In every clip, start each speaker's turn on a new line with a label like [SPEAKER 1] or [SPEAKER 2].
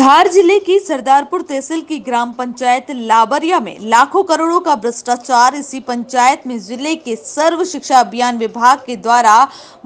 [SPEAKER 1] धार जिले की सरदारपुर तहसील की ग्राम पंचायत लाबरिया में लाखों करोड़ों का भ्रष्टाचार। इसी पंचायत में जिले के सर्व शिक्षा अभियान विभाग के द्वारा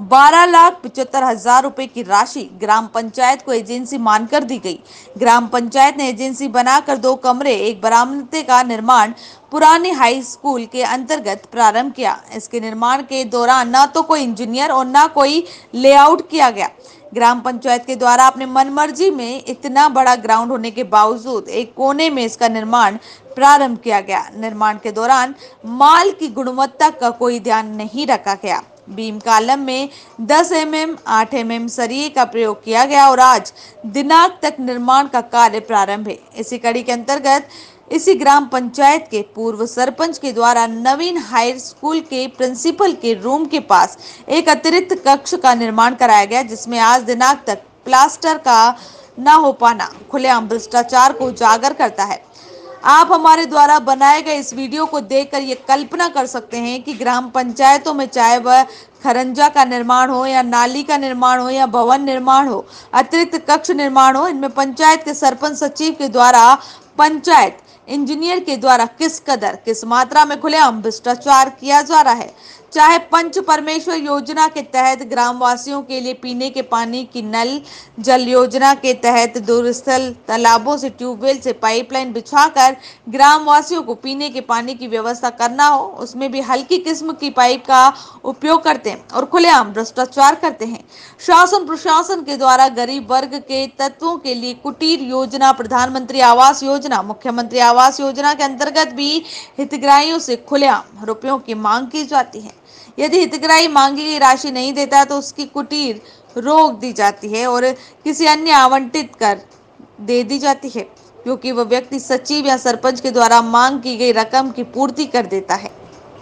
[SPEAKER 1] 12,75,000 रुपए की राशि ग्राम पंचायत को एजेंसी मानकर दी गई। ग्राम पंचायत ने एजेंसी बनाकर 2 कमरे, एक बरामदे का निर्माण पुराने हाई स्कूल के अंतर्गत प्रारंभ किया। इसके निर्माण के दौरान न तो कोई इंजीनियर और न कोई लेआउट किया गया। ग्राम पंचायत के द्वारा अपने मनमर्जी में इतना बड़ा ग्राउंड होने के बावजूद एक कोने में इसका निर्माण प्रारंभ किया गया। निर्माण के दौरान माल की गुणवत्ता का कोई ध्यान नहीं रखा गया। बीम कॉलम में 10 mm 8 mm सरिये का प्रयोग किया गया और आज दिनांक तक निर्माण का कार्य प्रारंभ है। इसी कड़ी के अंतर्गत इसी ग्राम पंचायत के पूर्व सरपंच के द्वारा नवीन हाई स्कूल के प्रिंसिपल के रूम के पास एक अतिरिक्त कक्ष का निर्माण कराया गया, जिसमें आज दिनांक तक प्लास्टर का न हो पाना खुलेआम भ्रष्टाचार को उजागर करता है। आप हमारे द्वारा बनाए गए इस वीडियो को देखकर ये कल्पना कर सकते हैं कि ग्राम पंचायतों में चाहे वह खरंजा का निर्माण हो या नाली का निर्माण हो या भवन निर्माण हो, अतिरिक्त कक्ष निर्माण हो, इनमें पंचायत के सरपंच सचिव के द्वारा पंचायत इंजीनियर के द्वारा किस कदर किस मात्रा में खुलेआम भ्रष्टाचार किया जा रहा है। चाहे पंच परमेश्वर योजना के तहत ग्रामवासियों के लिए पीने के पानी की नल जल योजना के तहत दूरस्थल तालाबों से ट्यूबवेल से पाइपलाइन बिछाकर ग्रामवासियों को पीने के पानी की व्यवस्था करना हो, उसमें भी हल्की किस्म की पाइप का उपयोग करते हैं और खुलेआम भ्रष्टाचार करते हैं। शासन प्रशासन के द्वारा गरीब वर्ग के तत्वों के लिए कुटीर योजना, प्रधानमंत्री आवास योजना, मुख्यमंत्री आवास योजना के अंतर्गत भी हितग्राहियों से खुलेआम रुपयों की मांग की जाती है। यदि हितग्राही मांगी गई राशि नहीं देता है तो उसकी कुटीर रोक दी जाती है और किसी अन्य आवंटित कर दे दी जाती है, क्योंकि वह व्यक्ति सचिव या सरपंच के द्वारा मांग की गई रकम की पूर्ति कर देता है।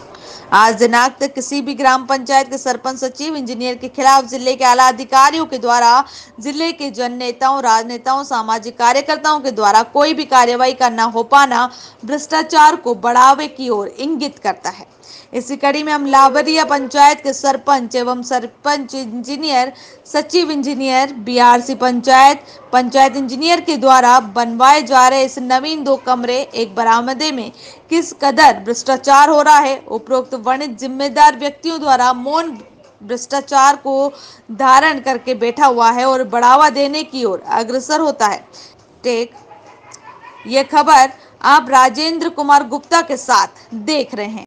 [SPEAKER 1] आज दिनांक तक किसी भी ग्राम पंचायत के सरपंच, सचिव, इंजीनियर के खिलाफ जिले के आला अधिकारियों के द्वारा जिले के जन नेताओं, राजनेताओं, सामाजिक कार्यकर्ताओं के द्वारा कोई भी कार्यवाही का न हो पाना भ्रष्टाचार को बढ़ावे की ओर इंगित करता है। इसी कड़ी में हम लाबरिया पंचायत के सरपंच एवं सरपंच इंजीनियर, सचिव इंजीनियर, बीआरसी पंचायत इंजीनियर के द्वारा बनवाए जा रहे इस नवीन 2 कमरे, एक बरामदे में किस कदर भ्रष्टाचार हो रहा है। उपरोक्त वर्णित जिम्मेदार व्यक्तियों द्वारा मौन भ्रष्टाचार को धारण करके बैठा हुआ है और बढ़ावा देने की ओर अग्रसर होता है। टेक ये खबर आप राजेंद्र कुमार गुप्ता के साथ देख रहे हैं।